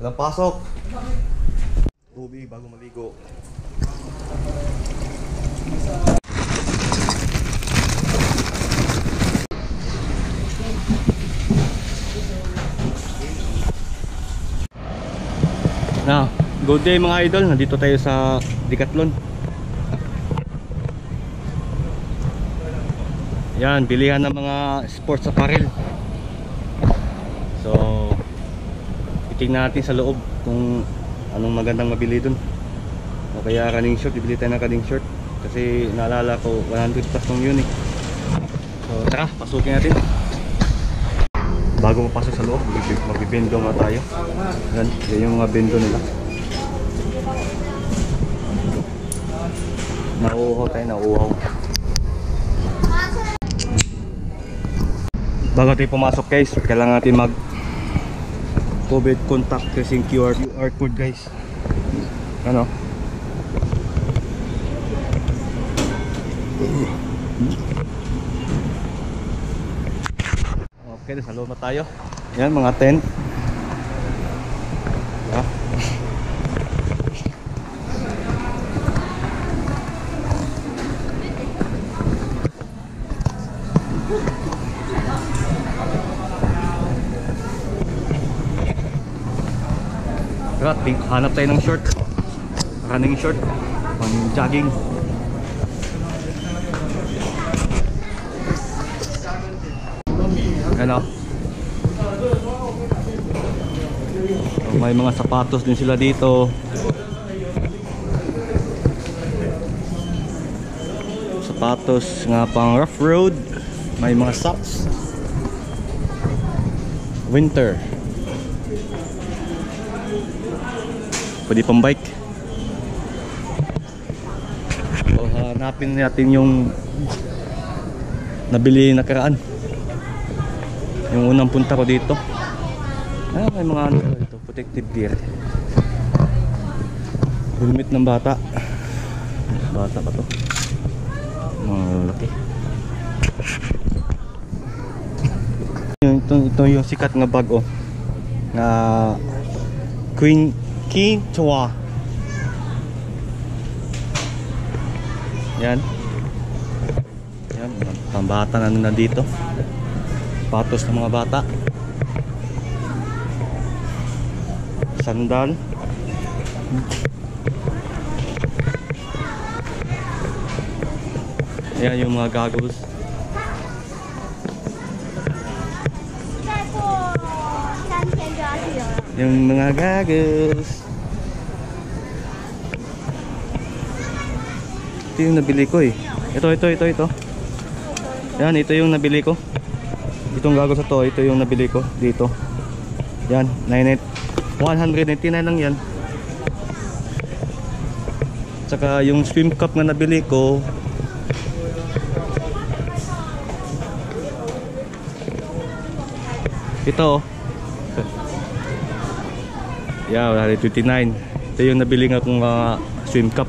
Walang pasok. Tubig bago maligo. Na, good day mga idol. Nandito tayo sa Decathlon. Yan, bilihan ng mga sports apparel. So, titingnan natin sa loob kung anong magandang mabili dun. O kaya running short, bibili tayo ng running short. Kasi naalala ko 100 plus nung yun eh. So tara, pasukin natin. Bago mapasok sa loob, magbibendo nga tayo. Yan, yan yung mga bendo nila. Nauuhaw tayo, nauuhaw. Bago tayo pumasok guys, kailangan natin mag COVID contact tracing QR code guys. Ano? Okay, sa loob na tayo. Yan, mga tent. Yeah. Hanap tayo ng short, running short, pang jogging. Ano? May mga sapatos din sila dito. Sapatos nga pang rough road. May mga socks. Winter. Pwede pang bike. So, hanapin natin yung nabili nakaraan. Yung unang punta ko dito. May mga ano dito, protective gear. Helmet ng bata. Bata pa to. Mga laki. Ito yung sikat nga bag oh. Na Quinchua. Yan. Yan, pambata na nandito. Patos ng mga bata. Sandal. Yan yung mga goggles. Yung mga goggles. Ito yung nabili ko eh. Ito. Yan, ito yung nabili ko. Itong goggles na to, ito yung nabili ko dito. Yan, 199 lang yan. Tsaka yung swim cap na nabili ko, ito. Yeah, 129. Ito yung nabili nga kong swim cap.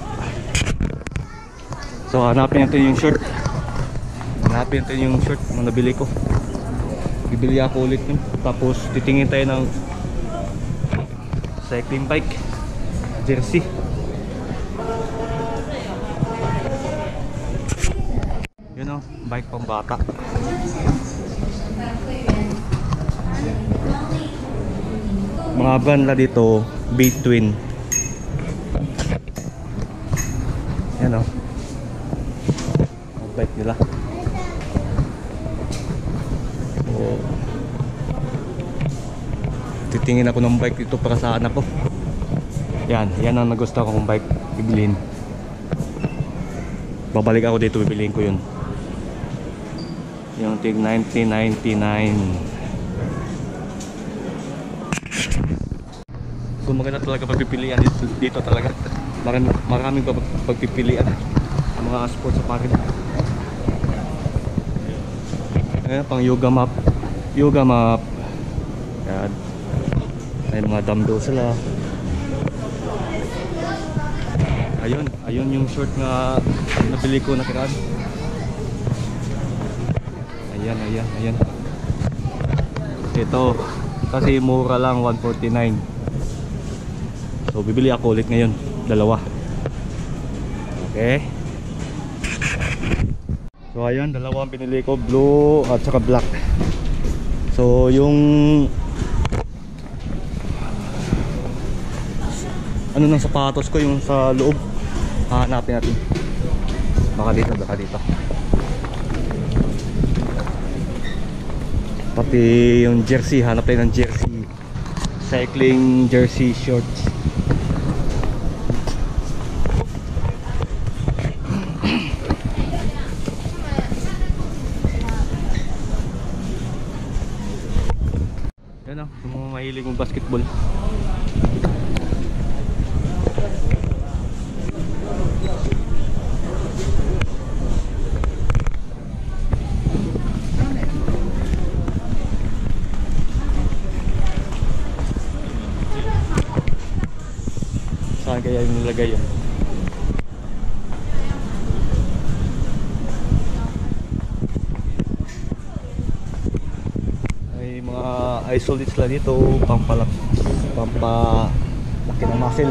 So hanapin natin yung short. Hanapin natin yung short na nabili ko. Bibili ako ulit yun. Tapos titingin tayo ng cycling bike jersey. Yun o, bike pang bata. Mga brand na dito, Between. Yan o, bike nila. Titingin ako ng bike dito para sa anak ko. Yan ang nagustuhan kong bike bibilhin. Babalik ako dito, bibiliin ko yun. Yung tig 1999. So maganda talaga pagpipilian dito talaga. Maraming pagpipilian mga sports apparel. Ayan, pang yoga mat. Yan. May mga dumbbell sila. Ayun yung short na nabili ko nakaraan. Ayan. Ito kasi mura lang, 149. So bibili ako ulit ngayon, dalawa. Okay. So ayan, dalawa ang pinili ko, blue at saka black. So yung ano ng sapatos ko, yung sa loob, hanapin natin. Baka dito, baka dito. Pati yung jersey, hanap tayo ng jersey, cycling jersey shorts. Yan o, yung mga mahilig mong basketball. Saan kaya yung nilagay yan? May mga isolates lang dito, pampalaki ng muscle.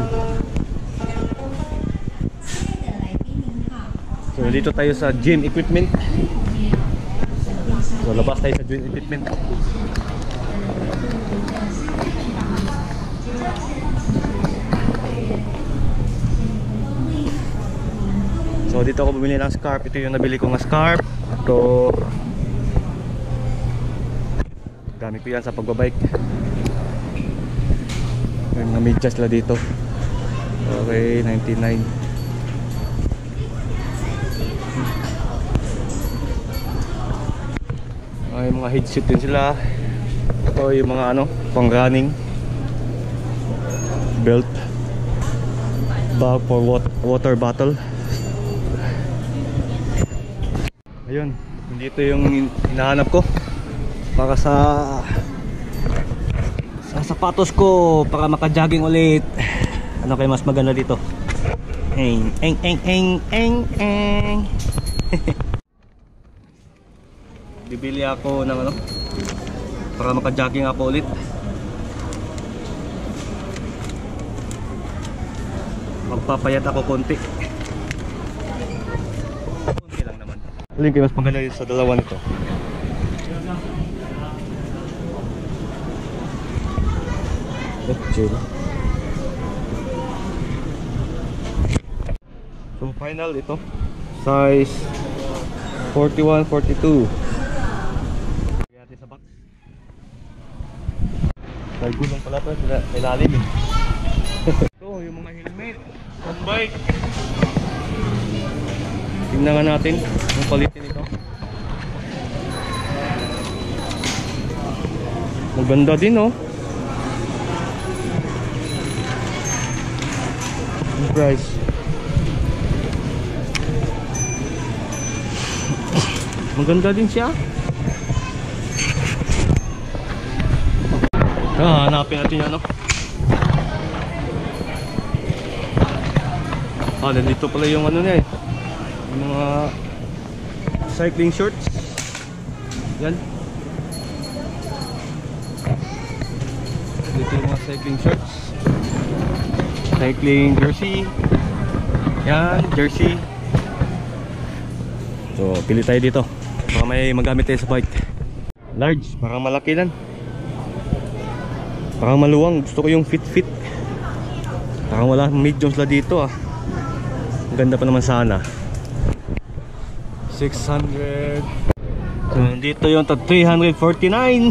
So dito tayo sa gym equipment. So labas tayo sa gym equipment. So dito ako bumili ng scarf. Ito yung nabili kong scarf. Ito, gamit ko yan sa pagbabike. May mga medyas la dito. Okay, 99. Ay, mga headset din sila. Ito yung mga ano, pang running. Belt, bag for water bottle. Ayun, dito yung hinahanap ko para sa sapatos ko, para maka-jogging ulit. Ano kayo mas maganda dito? Eng. Bibili ako ng ano para maka-jogging ako ulit. Magpapayat ako konti. Alin kayo mas maganda sa dalawa nito? Chill. So final ito, size 41, 42. Lagyan natin sa box. May gulong pala ito, may lalim eh. Ito yung mga helmet on bike. Tingnan nga natin yung palitin ito. Maganda din oh. Yung price. Maganda din siya. Hanapin natin yan, no? Nandito pala yung ano niya eh, yung mga cycling shorts. Yan. Dito yung mga cycling shorts, cycling jersey. Yan, jersey. So pili tayo dito para may magamit tayo sa bike. Large, parang malaki lang, parang maluwang. Gusto ko yung fit. Parang wala mediums la dito ah. Ang ganda pa naman sana. 600. So dito yung 349.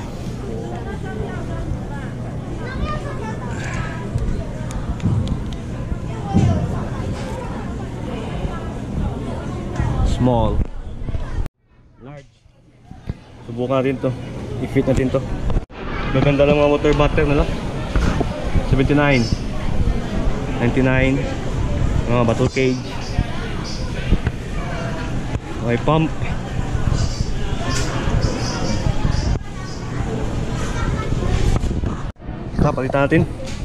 Small, large. Subukan natin to, i-fit natin to. Maganda lang mga water bottle nila. 79, 99. Mga bottle cage. May pump. Ito, palitan natin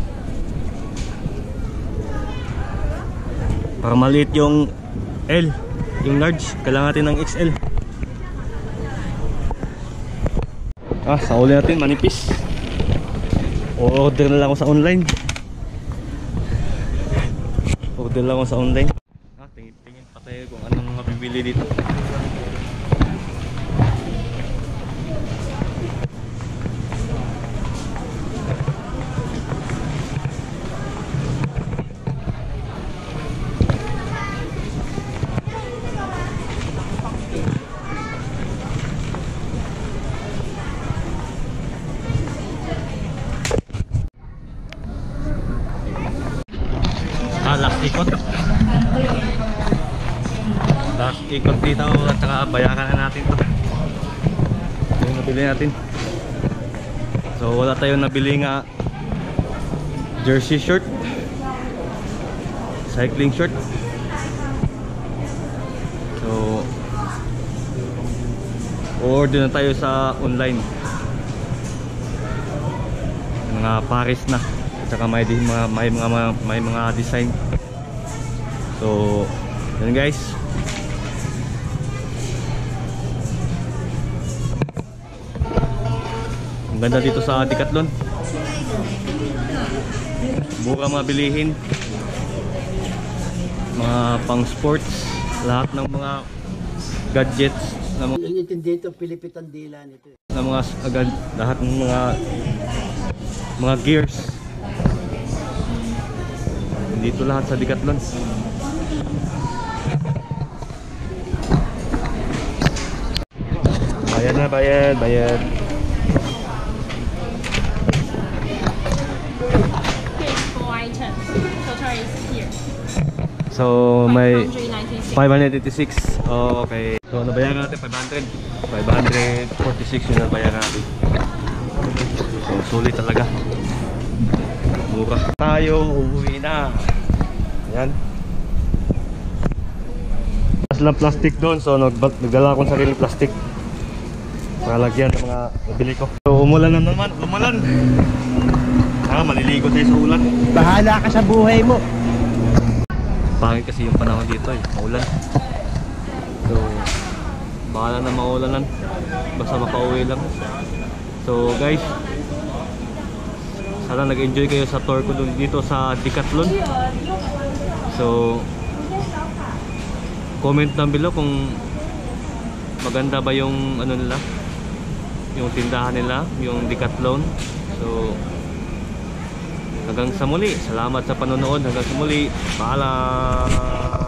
para maliit yung L. Yung large, kailangan natin ng XL. Sa uli natin, manipis. O order na lang ako sa online. Order lang ako sa online. Tingin pa tayo kung anong mabibili dito. Last ikot. Last ikot dito at saka bayaran na natin to. Ito yung nabili natin. So wala tayong nabili nga jersey shirt, cycling shirt. So order na tayo sa online. Mga Paris na. Saka may mga design. So yun guys. Ang ganda dito sa Decathlon. Mura mga bilihin. Mga pang sports, lahat ng mga gadgets na mga dito pilipitan dila nito. Na mga agad lahat ng mga gears. Dito lahat sa Decathlon. Bayad na, bayad. So may 586. Oh, okay. So nabayaran natin 500. 546 yung nabayaran natin. So sulit talaga. Mura. Tayo uuwi na. Ayan. Mas lang plastic doon. So nagdala akong sarili plastic para lagyan ng mga nabili ko. So umulan na naman. Umulan. Maliligo tayo sa ulan. Bahala ka sa buhay mo. Pangit kasi yung panahon dito eh. Maulan. So bahala na maulanan. Basta makauwi lang. So guys, sana nag-enjoy kayo sa tour ko dito sa Decathlon. So comment down below kung maganda ba yung ano nila, yung tindahan nila, yung Decathlon. So hanggang sa muli, salamat sa panonood. Hanggang sa muli, paalam.